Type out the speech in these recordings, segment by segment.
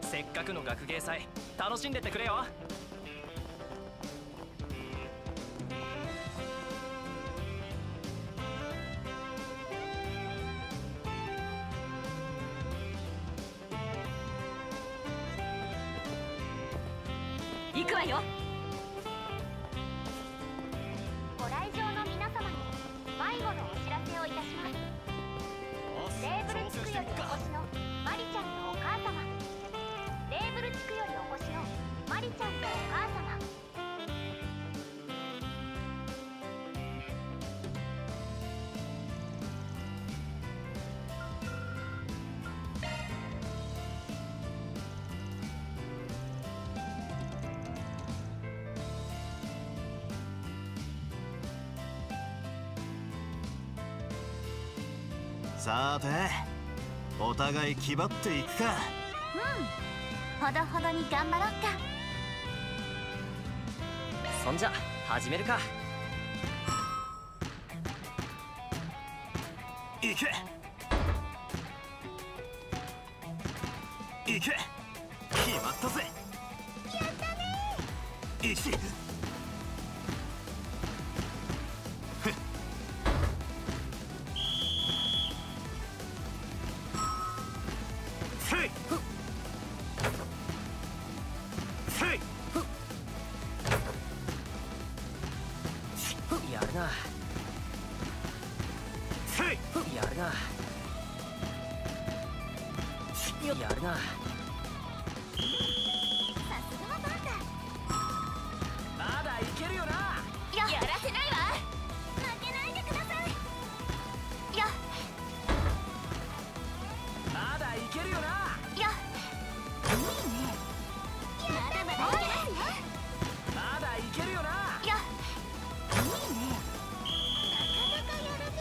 せっかくの学芸祭楽しんでってくれよ。 行くわよ。 ご来場の皆様に迷子のお知らせをいたします。レーブル地区よりお越しのマリちゃんとお母様、レーブル地区よりお越しのマリちゃんとお母様。 さて、お互い気張っていくか。 ほどほどに頑張ろうか。 そんじゃ始めるか。 行け行け、決まったぜ。やったね。行きやるな。やるな。やるな。 さすがはパンまだいけるよな。 ダ。やらせないわ。負けないでください。 まだいけるよな。 いいね。まだまだいけますよ。 まだいけるよな。 いいね。なかなかやるね。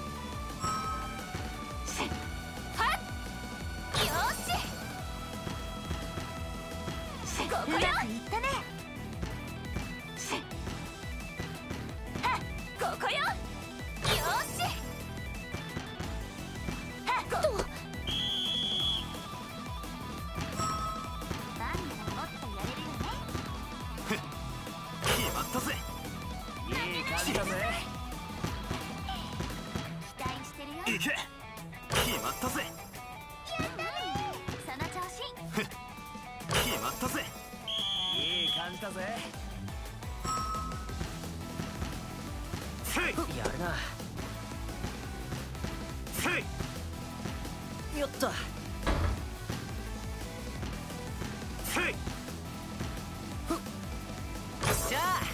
はっ。よし。ここよ。うまくいったね。ここよ。よし。バンならもっとやれるよね。 決まったぜ。 いい感じだぜ。 期待してるよ。 行け、決まったぜ。 やったね。その調子。 決まったぜ。 いい感じだぜ。やるな。よっと。しゃ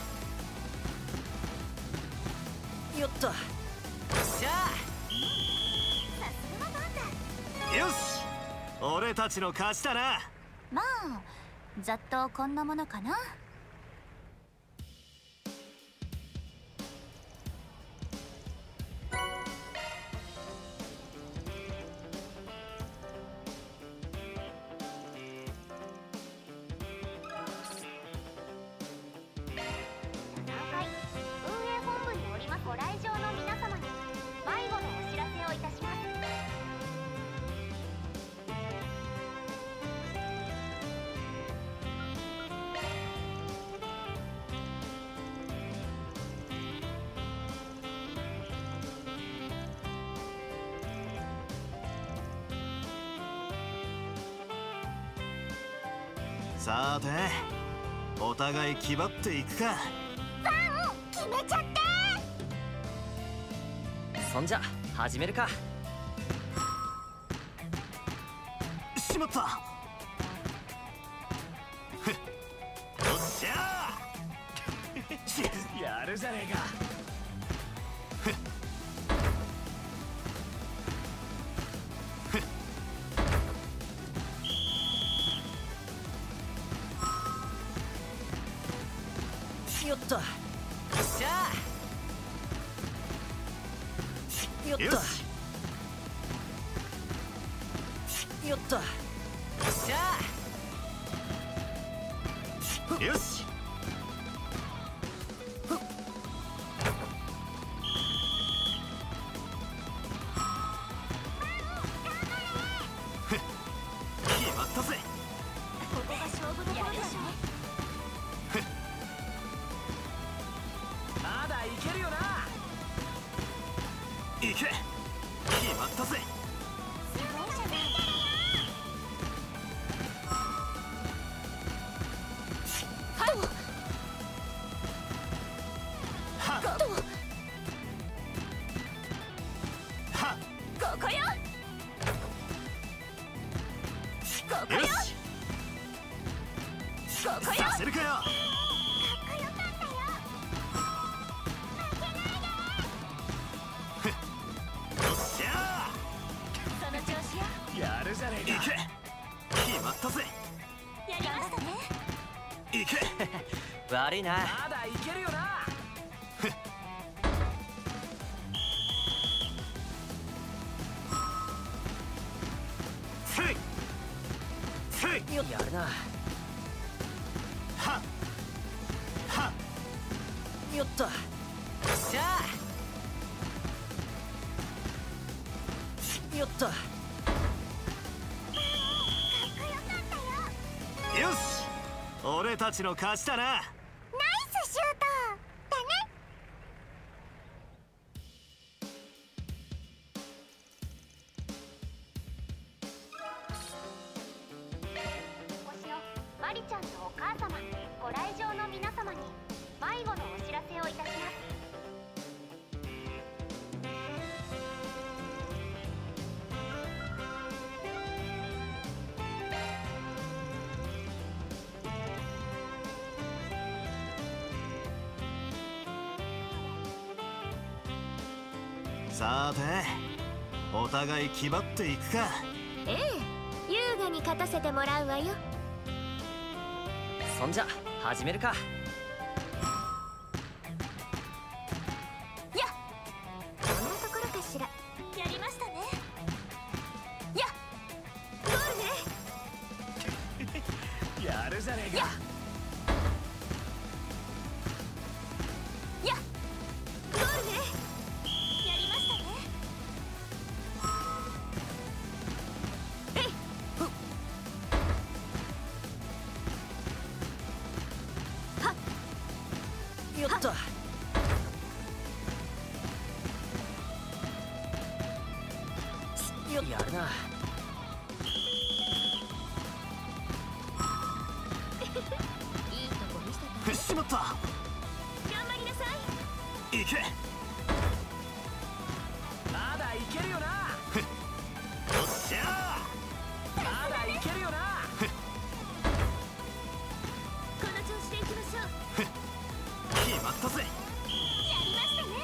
あ。よっと。しゃあ。 さすがはパンダ。 よし、俺たちの勝ちだな。 まあざっとこんなものかな。3階運営本部におります。ご来場の皆様に迷子のお知らせをいたします。 さて、お互い気張っていくか。 決めちゃって。 そんじゃ始めるか。 しまった。よっしゃー。 やるじゃねえか。よっと。しゃあ。よっと。 よし。 よっと。しゃあ。 よし。決まったぜ。 ここよ。 よしここよ。 させるかよ。 かっこよかったよ。負けないで。 よっしゃその調子よ。 ーやるじゃねえか。行け決まったぜ。 やりましたね。 行け悪いな。 まだいけるよな。せいせいやるな。 ははよっと。よっしゃー。よっと。 かっこよかったよ。 よし俺たちの勝ちだな。 ナイスシュートだね。星のマリちゃんのお母様、ご来場の皆様に迷子のお知らせをいたします。 さてお互い気張っていくか。 ええ、優雅に勝たせてもらうわよ。 そんじゃ始めるか。 やっ、こんなところかしら。 やりましたね。 やっ、ゴールね。 やるじゃねえか。 やっ、ゴールね。 やりましたね。 よっと。やるな。 いいとこ見せた。 しまった頑張りなさい。 行けまだいけるよな。 よっしゃまだいけるよな。 この調子でいきましょう。 ー決まったぜ。 やりましたね。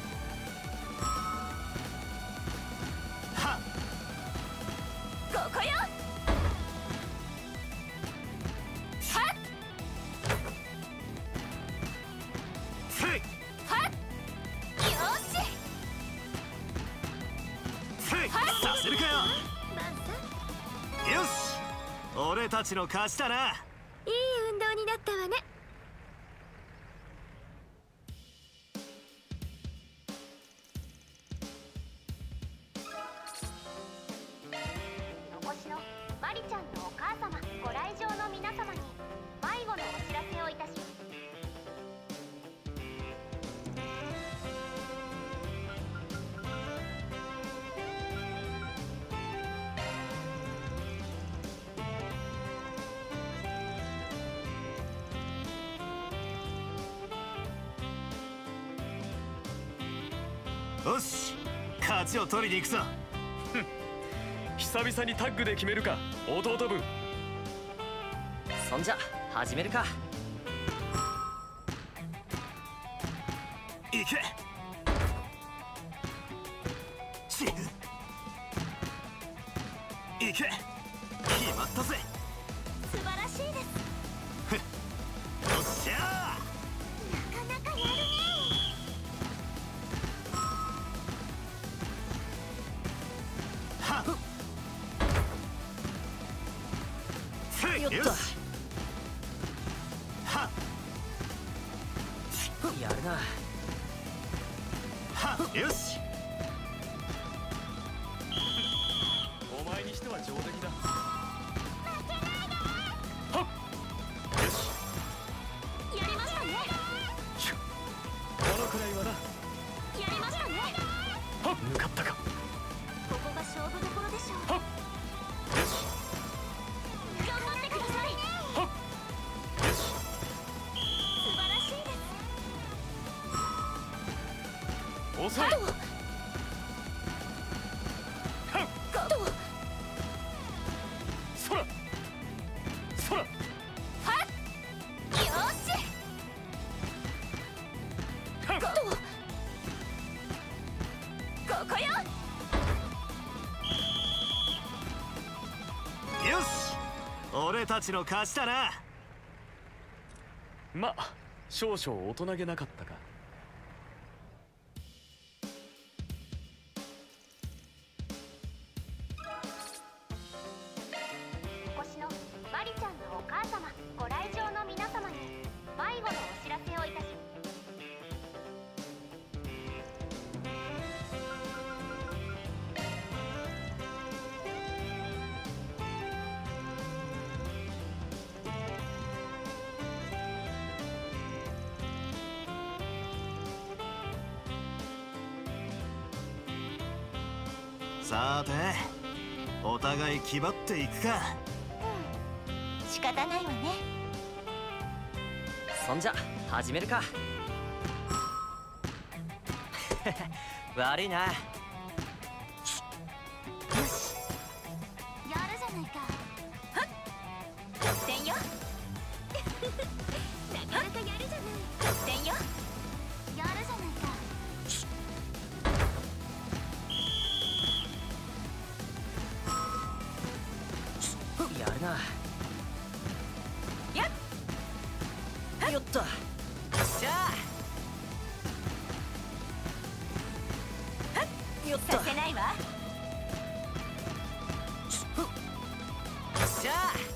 はここよ。 せいよし。 せいさせるかよ。 バンさん、 よし俺たちの勝ちだな。 いい運動になったわね。のこしのマリちゃんのお母様、ご来場の皆様に迷子のお知らせをいたします。 よし勝ちを取りに行くぞ。 久々にタッグで決めるか、弟分。 そんじゃ始めるか。 行けチー行け決まったぜ。 素晴らしいです。 よっしゃなかなかやるね。 はっせいよっと。 よしはっやるな。 はっよしお前にしては上出来だ。 よしやりましたね。 このくらいはな。 やりましたね。 向かったか。 ここが勝負どころでしょう。 よし頑張ってください。 よし素晴らしいです。 遅い。 ゴー。 そらそら。 はっよーしはっここよ。 よし、俺たちの勝ちだな。 ま、少々大人げなかったか。 お越しのマリちゃんのお母様、ご来場の皆様に迷子のお知らせをいたします。 さて、お互い気張っていくか。 仕方ないわね。 そんじゃ始めるか。悪いな。 よしやるじゃないか。はっ得点よ。なかなかやるじゃない。得点よ。やるじゃないか。 やるな。 やっよっと。よっしゃよっと。 させないわ。 よっしゃ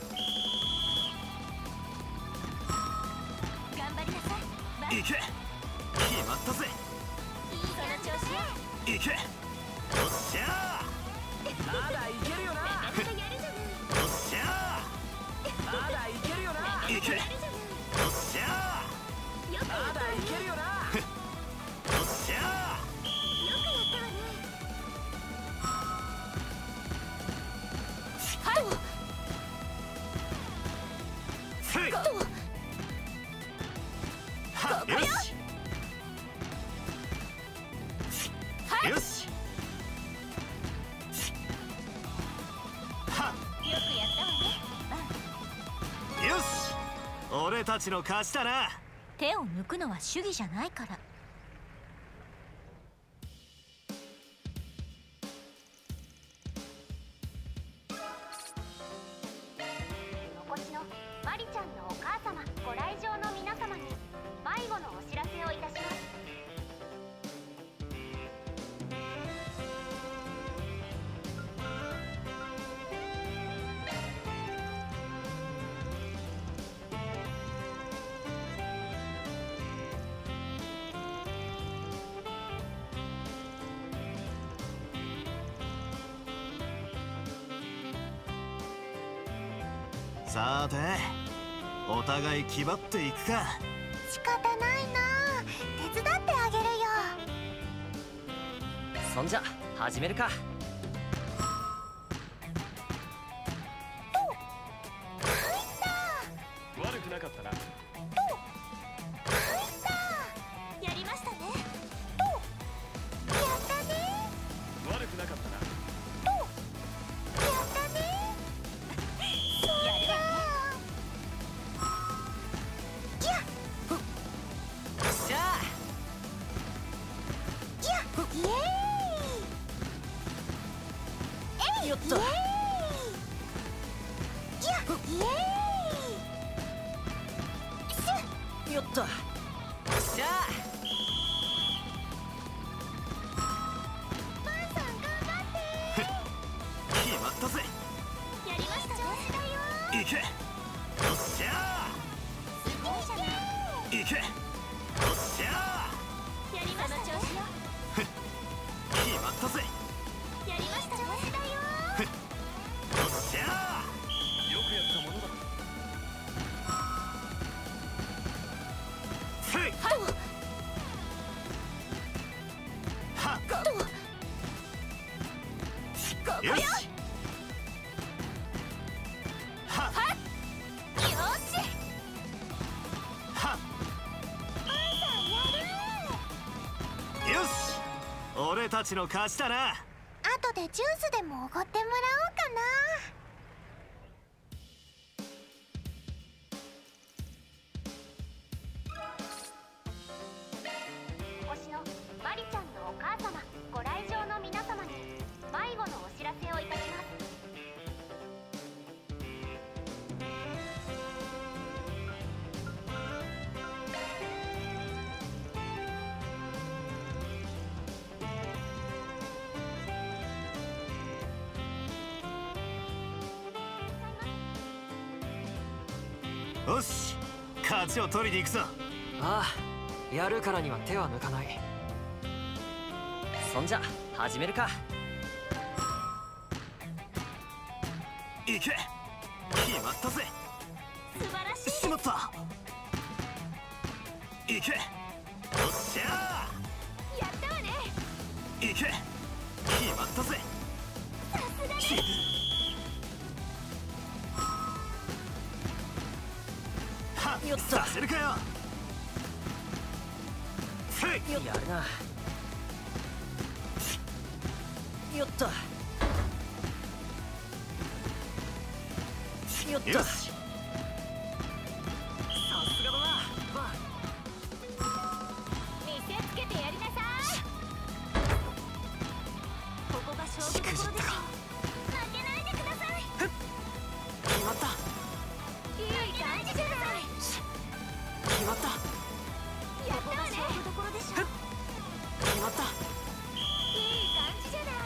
頑張りなさい。 行け、決まったぜ。 その調子よ。 行け、よっしゃまだいけるよな。 なかなかやるじゃない。 ー、よっしゃまだいけるよな。 ー、行け、よっしゃよくやったわね。 まだいけるよな。 ー、よっしゃよくやったわね。はいー、せい、 こは、よし、 はいよし、は、 よくやったわね。 よし、俺たちの勝ちだな。 手を抜くのは主義じゃないから。 お越しのマリちゃんのお母様、ご来場の皆様に迷子のお知らせをいたします。 さて、お互い気張っていくか。 仕方ないな。手伝ってあげるよ。 そんじゃ始めるか。 悪くなかったな。 やりましたね。 やったね。 悪くなかったな。 やったね。 やるわね。 やよっしゃイエーイ。 よっと。 イエーイ。イエーイ。 よっと。よっしゃマンさん頑張って決まったぜ。 やりましたね。 行け、よっしゃすごいじゃない。 ー、行け、よっしゃやりましたね。その調子よ。 ー、決まったぜ。 やりましたね。 よっしゃよくやったものだ。 ー、せい、は、よし、は、 よし。 は、よし、俺たちの勝ちだな。 後でジュースでもおごってもらおうかな。 よし、勝ちを取りに行くぞ。 ああ、やるからには手は抜かない。そんじゃ始めるか。 行け、決まったぜ。 素晴らしい。 しまった。行け、よっしゃやったわね。 ー。行け、決まったぜ。 さすがね。 はっ、 よっとさせるかよ。せい、 やるな。よっとよっと。 よし。 さすがだな、バ見せつけてやりなさい。ここが勝負どころでしょ。負けないでください。 決まった。 いい感じじゃない。 決まった。 やったわね。勝負どころでしょ。 決まった。 いい感じじゃない。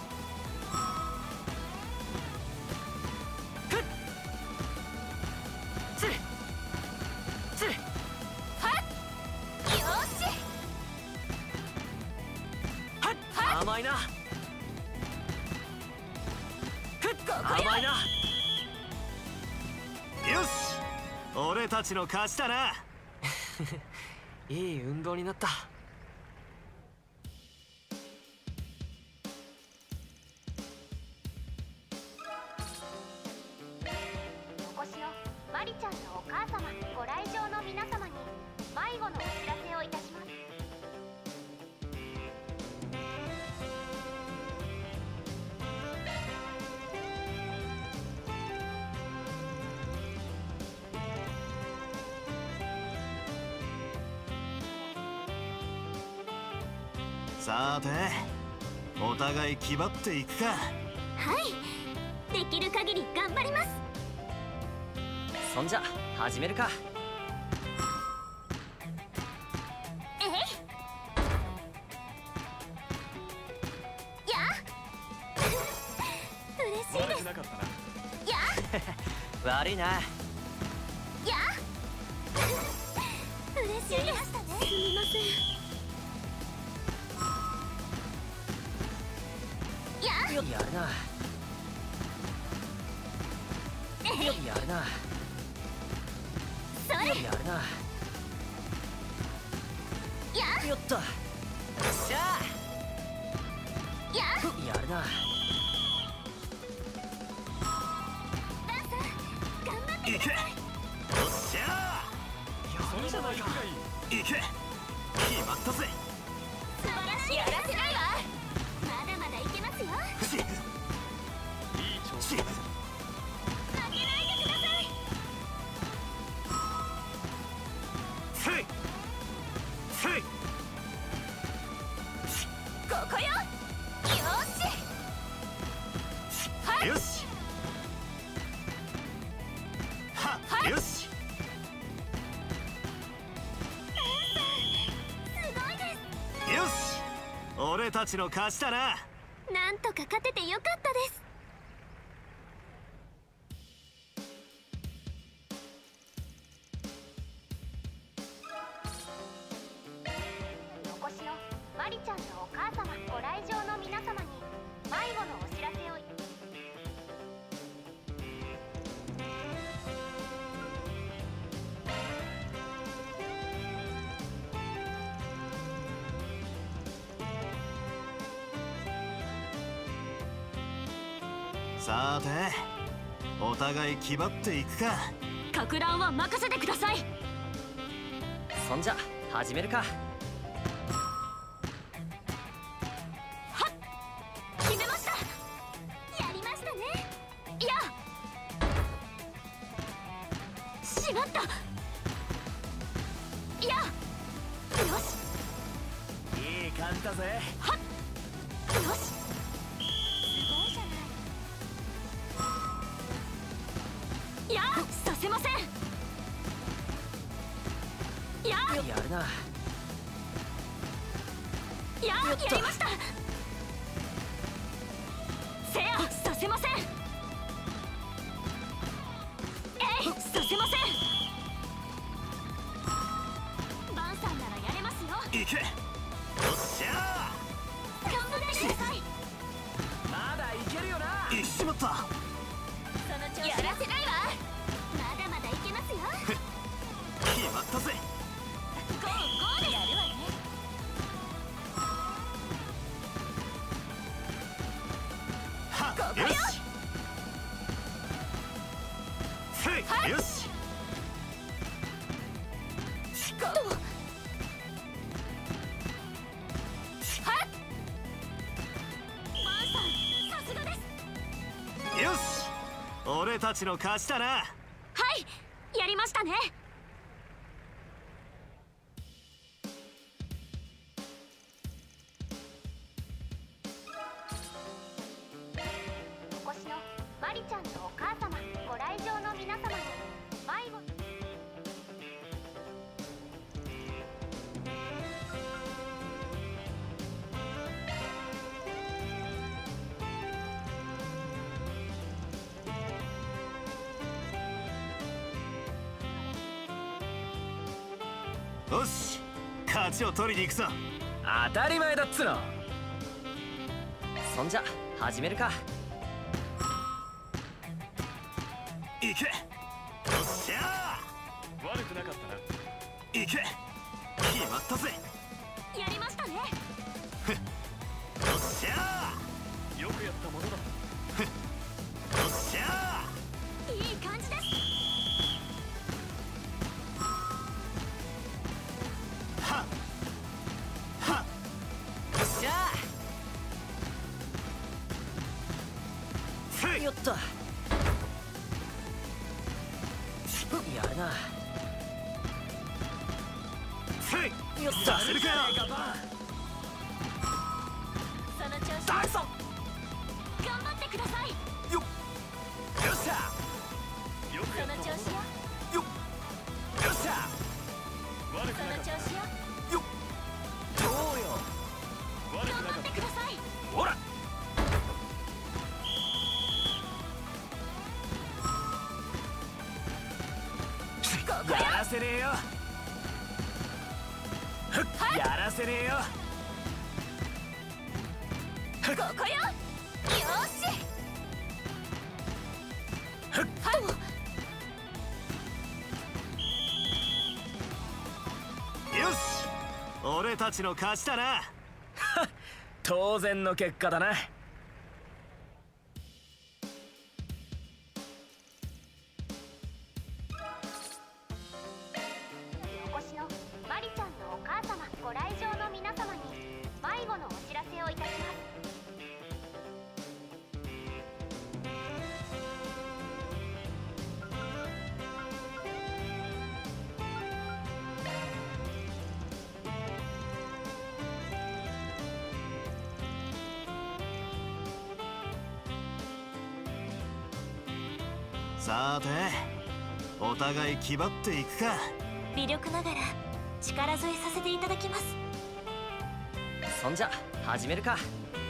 つれつれ。 はっ。よーし。 はっ、甘いな。甘いな。 よし、俺たちの勝ちだな。 いい運動になった。 お越しのマリちゃんのお母様、ご来場の皆様に迷子のお知らせをいたします。 さて、お互い気張っていくか。 はい、できる限り頑張ります。 そんじゃ始めるか。 えいや嬉しいです。 なかったな。 や悪いな。 や嬉しいです。すみません。 やるな。やるな。 それやるな。よっと。よっしゃー。やるな。 頑張って行け、よっしゃそれじゃないか。 ー。行け、決まったぜ。 素晴らしい。やらせないわ。まだまだいけますよ。 しいい調子。 し負けないでください。 せいせい。 ここよ。よーし。はい。 よし、はっ、よし。 すごいです。 よし、俺たちの勝ちだな。 なんとか勝ててよかったです。お越しのマリちゃんのお母様、ご来場の皆様に迷子のお知らせを。 さて、お互い気張っていくか。 かく乱は任せてください。 そんじゃ始めるか。 決めました。やりましたね。いや、しまった。いや、よしいい感じだぜ。 よし。すごいじゃない。いや、させません。いや、 やるな。 やりました。せや、させません。えい、させません。 行け。よっしゃ頑張ってください。 まだいけるよな。 ー。いっしまった。 その調子やらせないわ。まだまだいけますよ。 決まったぜ。 ゴーゴーでやるわね。 はっ、よし。せい、よし。よし、俺たちの勝ちだな。 はい、やりましたね。 お越しのマリちゃんとお母様、ご来場の皆様に迷子。 よし、勝ちを取りに行くぞ。 当たり前だっつの。そんじゃ始めるか。 行け。よっしゃ悪くなかったな。 ー。行け。決まったぜ。 やりましたね。 よっしゃよくやったものだ。 ー。よっしゃいい感じです。 ー。はっはっ。 よっしゃせい。 ー。よっと。やるな。 せい。 よっと。 させるかよ。 その調子。 ダイソン。 頑張ってください。 よっしゃよくその調子よ。 よっしゃ悪くそのなかった。 調子よ。 よっ。 どうよ。 悪くなかっ頑張ってください。 ほら。 やらせねえよ。やらせねえよ。 ここよ。よーし。 よし、俺たちの勝ちだな。 当然の結果だな。 お越しのマリちゃんとお母様、ご来場の皆様に迷子のお知らせをいたします。 さて、お互い気張っていくか。 微力ながら力添えさせていただきます。 そんじゃ始めるか。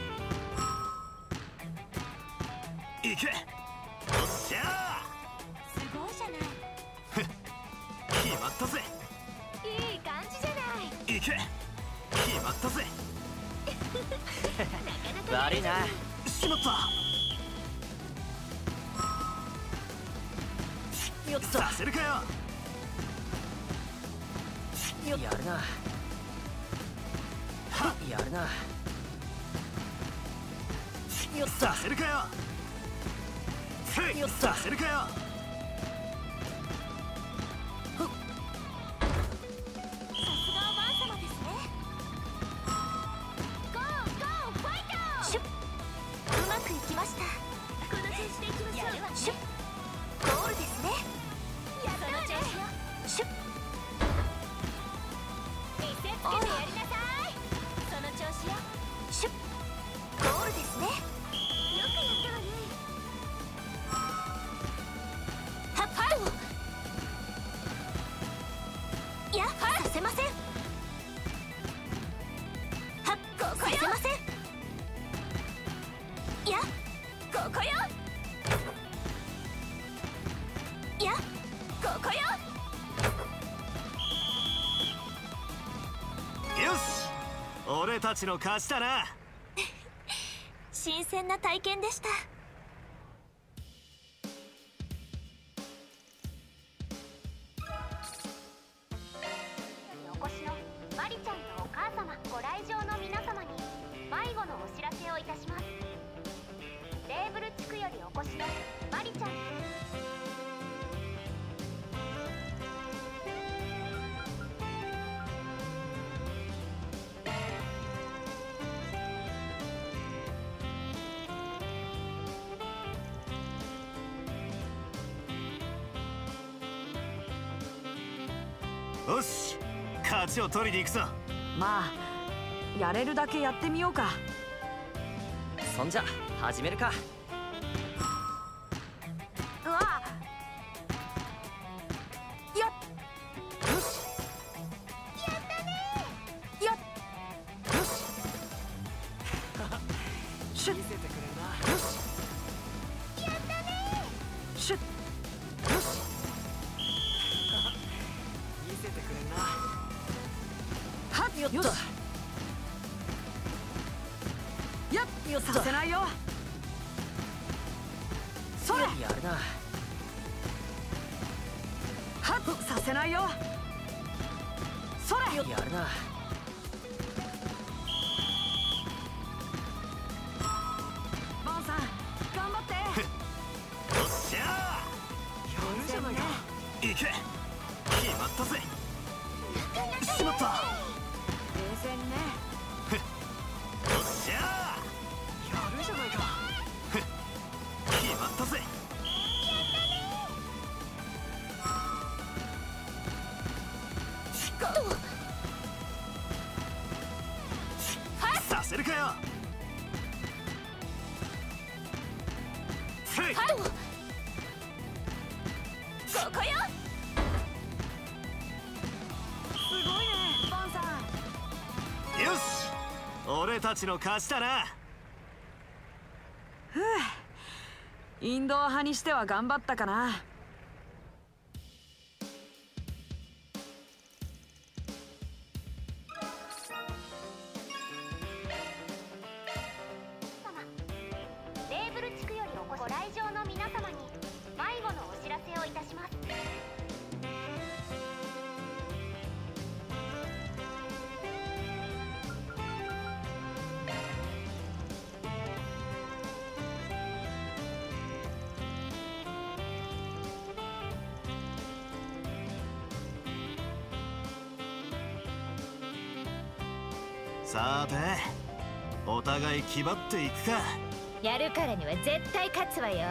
行け。よっしゃすごいじゃない。 ー。決まったぜ。 いい感じじゃない。 行け。決まったぜ。 悪いな。 しまった。 よっと。 させるかよ。 やるな。 はやるな。よっと。 させるかよ。せい。 よっとさせるかよ。 さすがおばあ様ですね。ゴーゴーファイト。シュッ。うまくいきました。この調子でいきましょう。やるわね。シュッ。ゴールですね。やったわね。その調子よ。シュッ。見せつけてやりなさい。その調子よ。シュッ。ゴールですね。よくやったわね。 たちの勝ちだな。 新鮮な体験でした。 お越しのマリちゃんとお母様、ご来場の皆様に迷子のお知らせをいたします。レーブル地区よりお越しのマリちゃん。 よし、勝ちを取りに行くぞ。 まあやれるだけやってみようか。 そんじゃ始めるか。 うわやっよしやったねやっよしシュッ見せてくれるな。 よしやったねシュッよし見せてくれるな。 はっよしやっよさせないよ。それやるな。 はっさせないよ。それやるな。 ボンさん頑張ってよっしゃやるじゃないか。 ー、行け。決まったぜ。しまった。よ冷静にね。 っしゃやるじゃないか。 ー、決まったぜ。させるかよ。せい。 ここよ。 すごいねボンさん。 よし、俺たちの勝ちだな。 インドア派にしては頑張ったかな。 レーブル地区よりお越しご来場の皆様に迷子のお知らせをいたします。 さて、お互い気張っていくか。 やるからには絶対勝つわよ。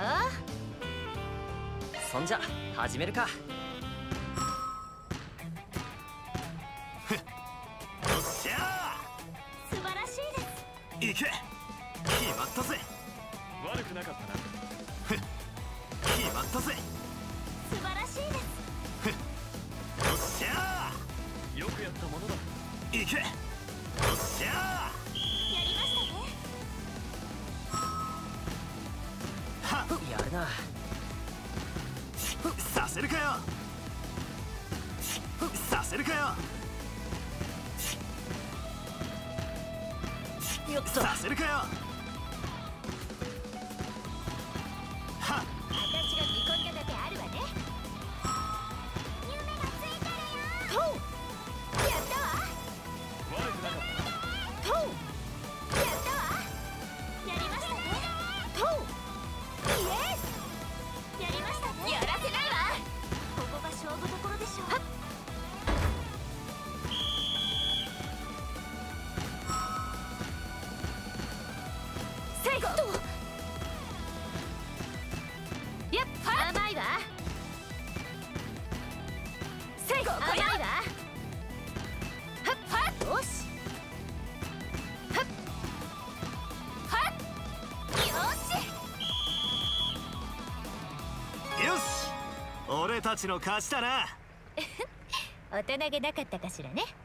そんじゃ始めるか。 よっしゃ素晴らしいです。 ー、行け。決まったぜ。 悪くなかったな。 決まったぜ。 素晴らしいです。 よっしゃよくやったものだ。 ー、行け。よっしゃやりましたね。 ー、はっ、 やるな。 させるかよ。させるかよ。 よっと。 させるかよ。はっ、 私が見込んだだけあるわね。夢がついたらよ。とう。やったわ。 悪くなかったな。 とう。やったわ。やりましたね。とう。イエス。やりましたね。やらせないわ。ここが勝負どころでしょう。セイコ。やっ甘いわ。セイコ甘いわ。はっはっよし。はっはっよし。 よし、俺たちの勝ちだな。 大人げなかったかしらね。